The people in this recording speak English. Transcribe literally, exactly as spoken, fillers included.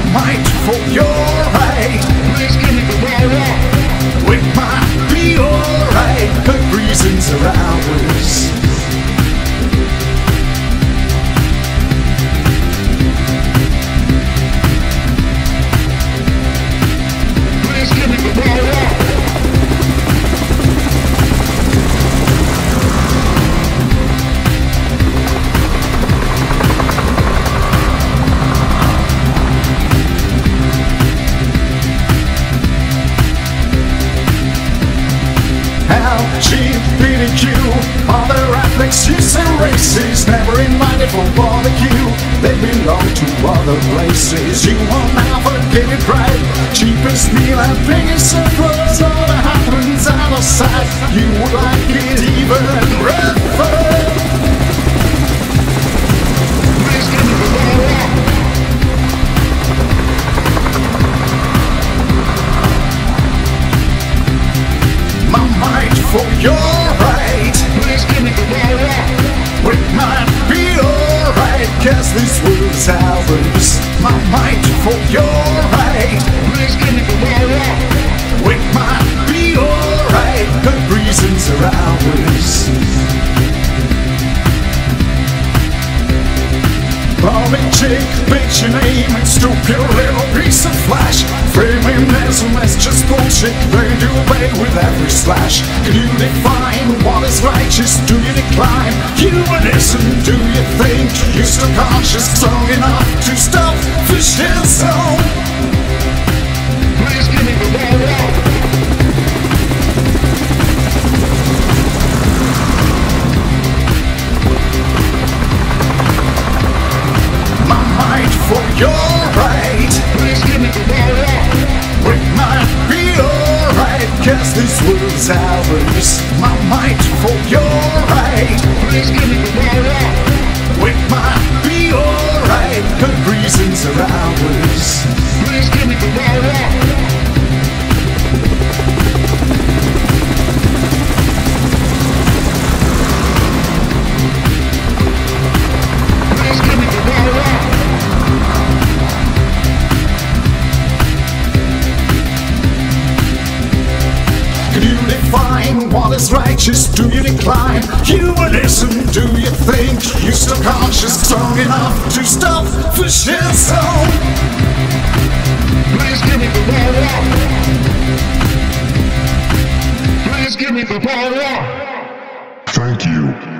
might for your right. Please give me the right. It might be alright, but reasons are ours. Please give me the right. L G B T Q, other ethnics, youths and races, never invited for barbecue. They belong to other places. You will never get it right. Cheapest meal and biggest surprise. All that happens out of sight. You would like it even rougher. Please give me the right. My might for your right. Please give me the right. It might be alright, cause this world's ours. My might for your right. Please give me the right. It might be alright, but reasons are ours. Bobby chick, bitch your name and stoop your little piece of flesh. Feminism is just bullshit, they do away with every slash. Can you define what is righteous? Do you decline humanism? Do you think you're still conscious, strong enough to stop fascism? Please give me the right. For your right, please give me the right. It might be alright, cause this world's ours. My might for your right, please give me the right. It might be alright, but reasons are ours. Please give me the right. What is righteous? Do you decline humanism? Do you think you're still conscious, strong enough to stop fascism? Please give me the right. Please give me the right. Thank you.